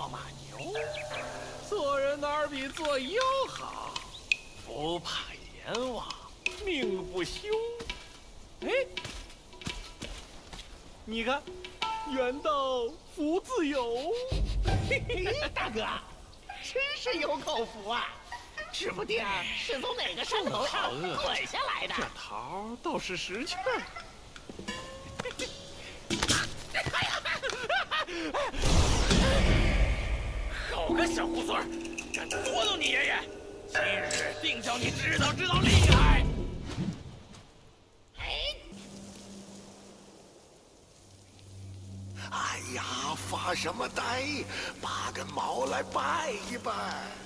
做马牛，做人哪儿比做妖好？不怕阎王，命不休。哎，你看，缘到福自有。 嘿嘿，大哥，真是有口福啊！指不定是从哪个山头上滚下来的。 这桃倒是识趣。好个小猢狲，敢捉弄你爷爷！今日定叫你知道厉害！ 哎呀，发什么呆？拔根毛来拜一拜。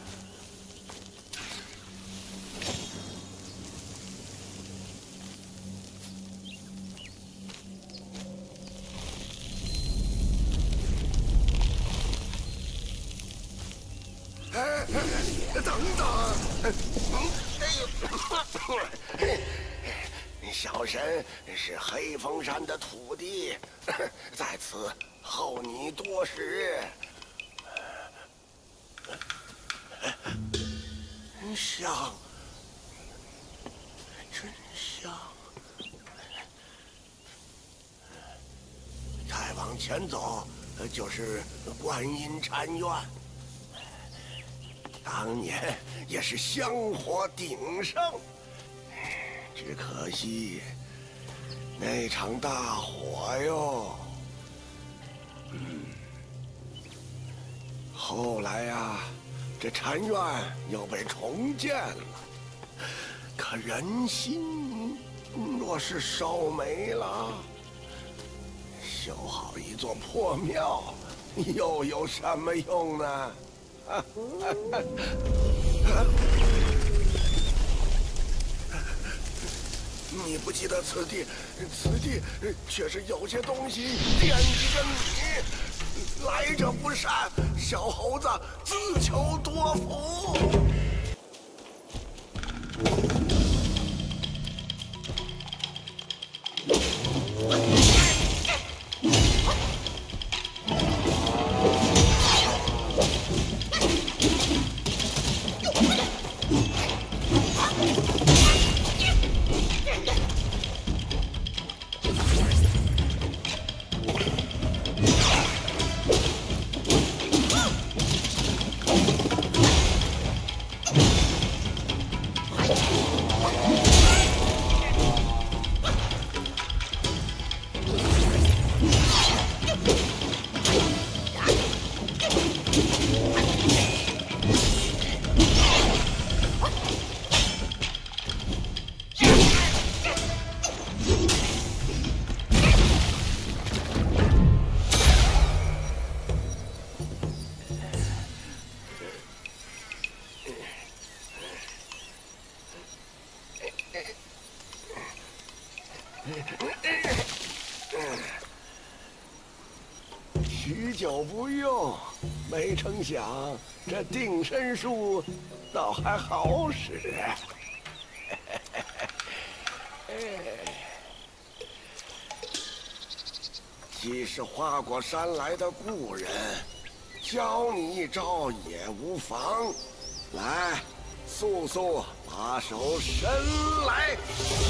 等等，小神是黑风山的土地，在此候你多时。香，真香。再往前走，就是观音禅院。当年也是香火鼎盛，只可惜那场大火哟。后来呀，这禅院又被重建了，可人心若是烧没了，修好一座破庙又有什么用呢？你不记得此地却是有些东西惦记着你。来者不善，小猴子自求多福。许久不用，没成想这定身术倒还好使。既是花果山来的故人，教你一招也无妨。来，速速把手伸来。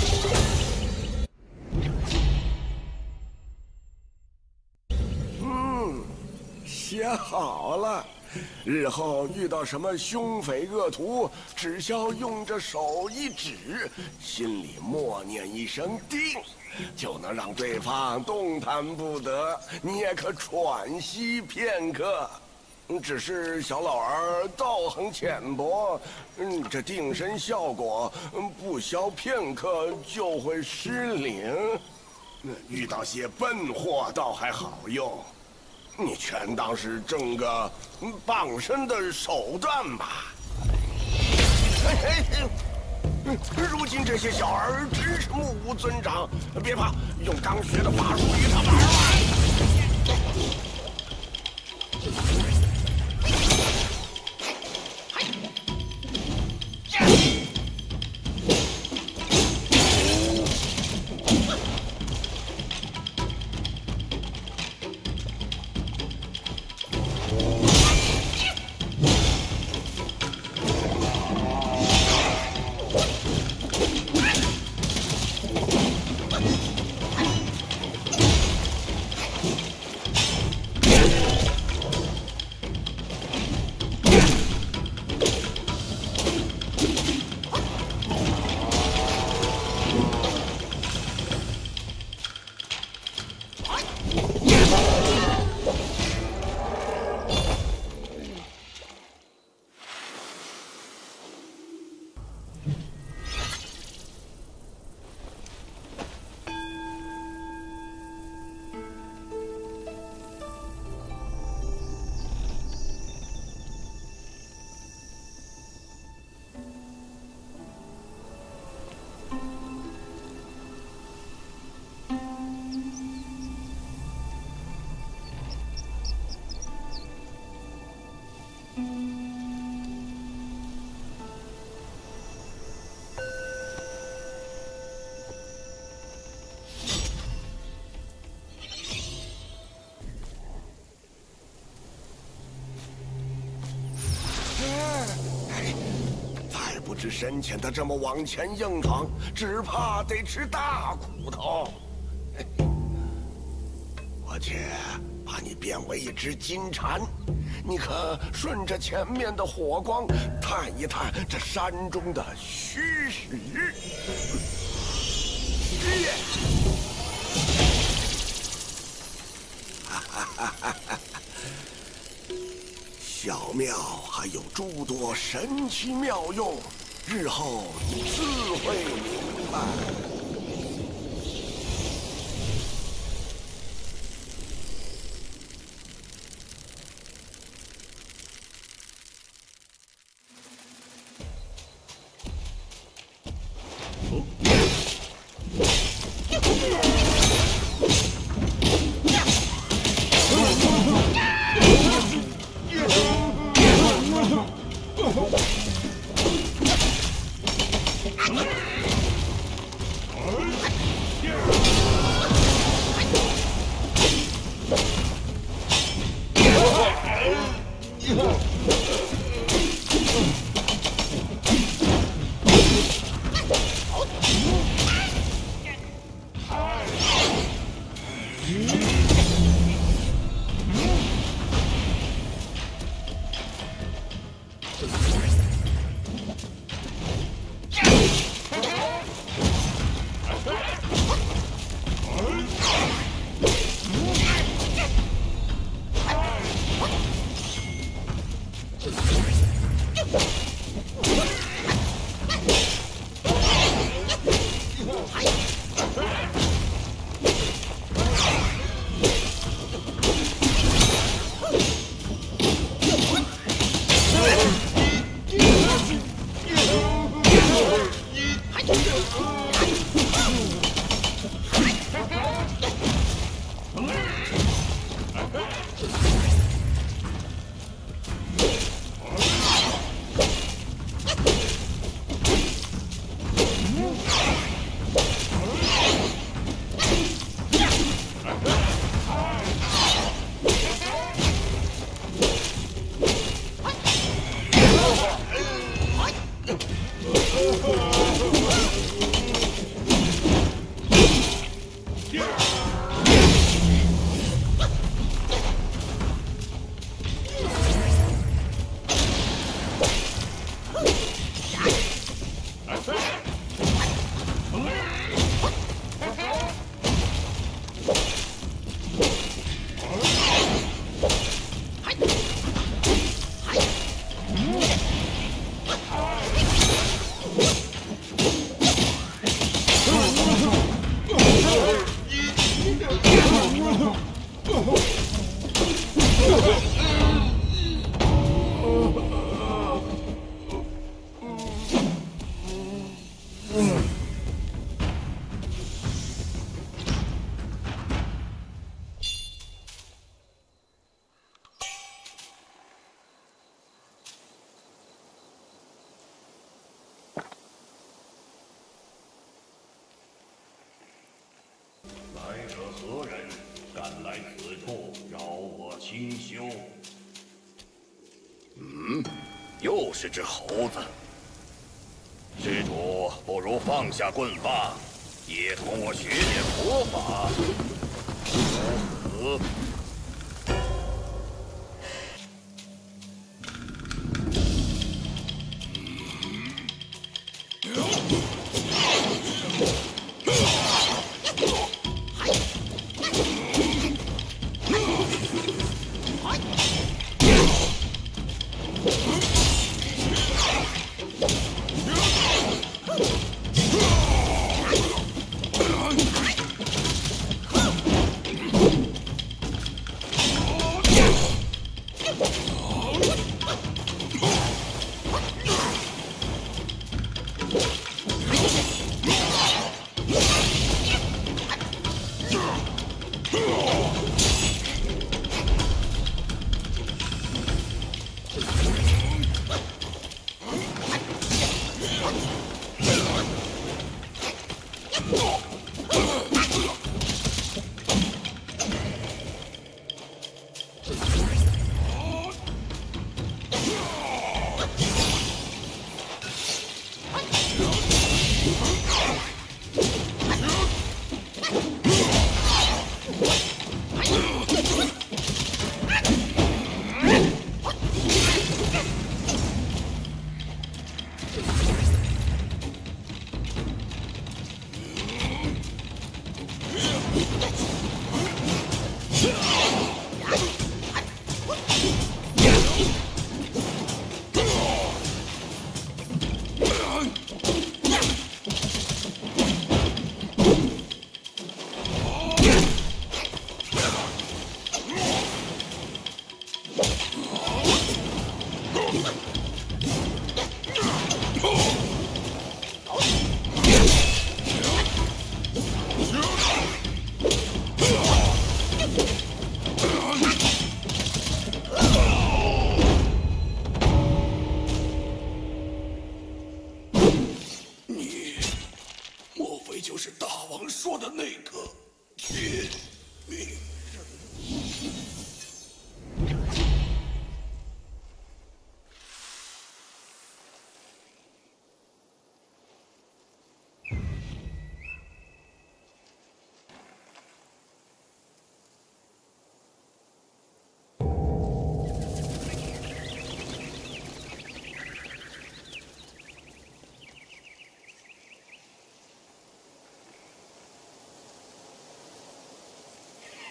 写好了，日后遇到什么凶匪恶徒，只需用着手一指，心里默念一声“定”，就能让对方动弹不得，你也可喘息片刻。只是小老儿道行浅薄，这定身效果不消片刻就会失灵。遇到些笨货倒还好用。你全当是挣个傍身的手段吧。如今这些小儿真是目无尊长，别怕，用刚学的法术与他玩玩。 知深浅的这么往前硬闯，只怕得吃大苦头。我且把你变为一只金蝉，你可顺着前面的火光探一探这山中的虚实。小庙还有诸多神奇妙用，日后你自会明白。 来者何人？敢来此处扰我清修？ 又是只猴子。施主，不如放下棍法，也同我学点佛法，如何？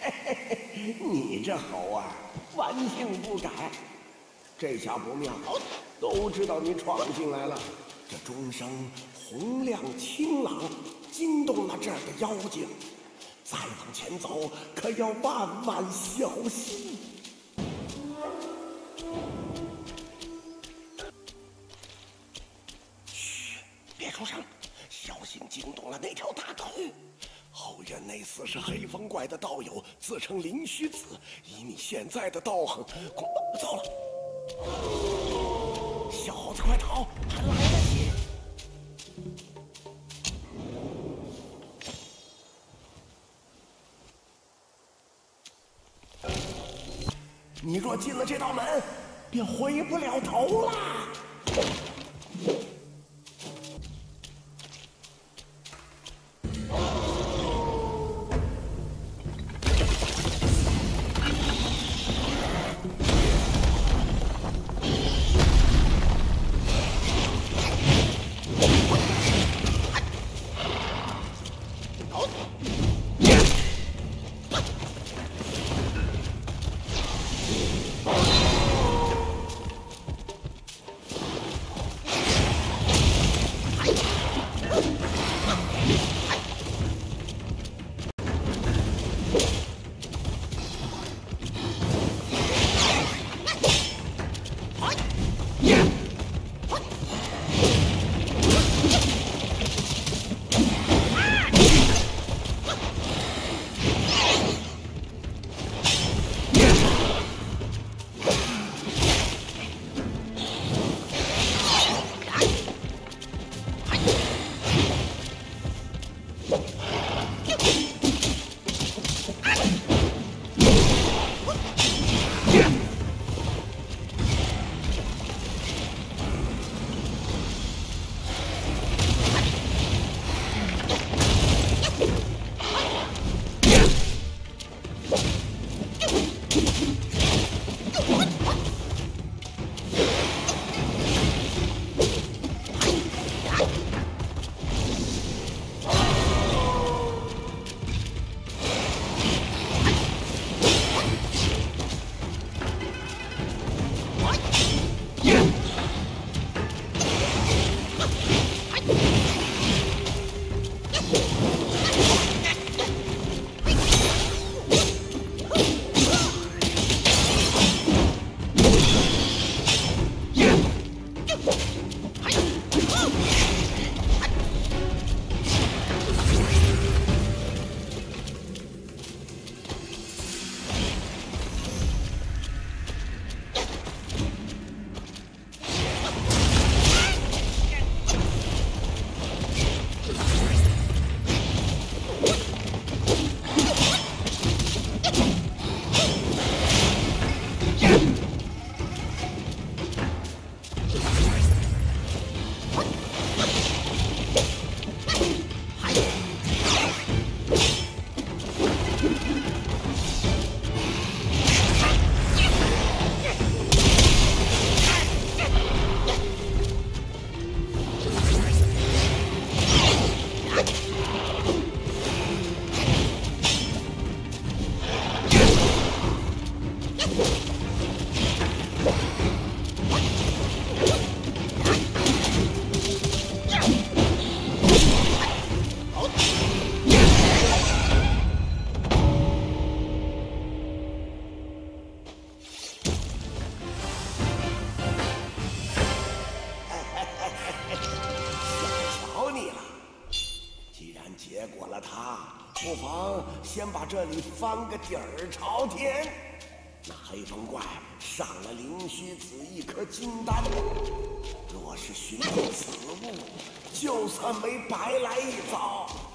你这猴啊，顽性不改。这下不妙，都知道你闯进来了。这钟声洪亮清朗，惊动了这儿的妖精。再往前走，可要万万小心。嘘，别出声，小心惊动了那条大狗。后院那厮是黑风怪的道友，自称灵虚子。以你现在的道行，恐怕糟了。小猴子，快逃，还来得及！你若进了这道门，便回不了头了。不妨先把这里翻个底儿朝天。那黑风怪赏了灵虚子一颗金丹，若是寻到此物，就算没白来一遭。